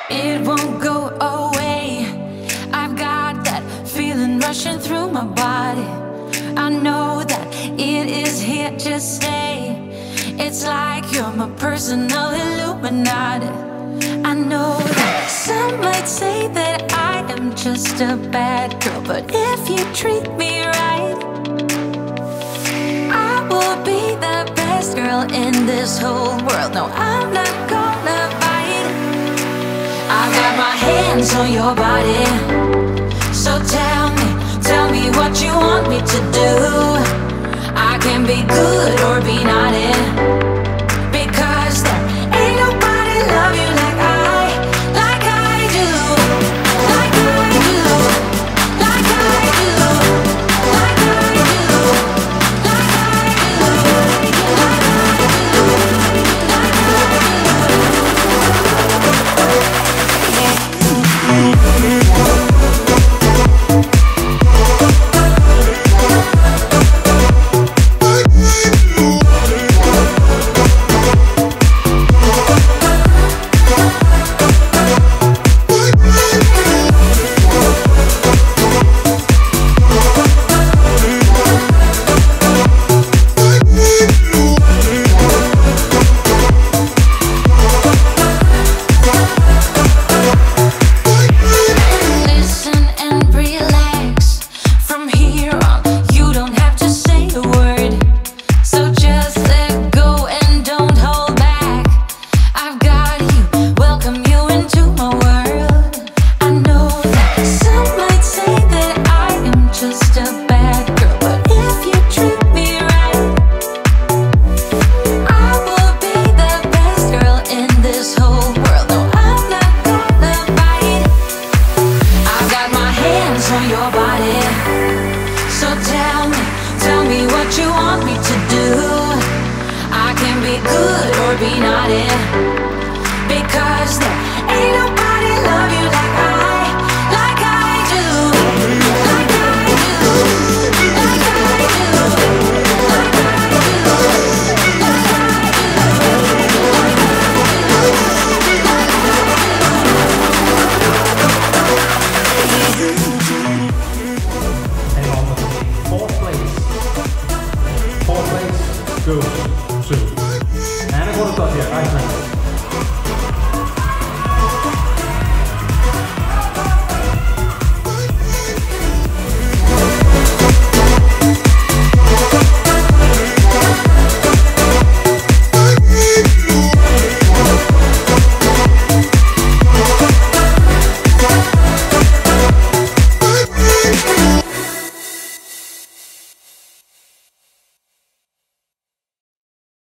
It won't go away. I've got that feeling rushing through my body. I know that it is here to stay. It's like you're my personal Illuminati. I know that some might say that I am just a bad girl, but if you treat me right, I will be the best girl in this whole world. No, I'm not gonna bite. I got my hands on your body, so tell me what you want me to do. I can be good or be naughty.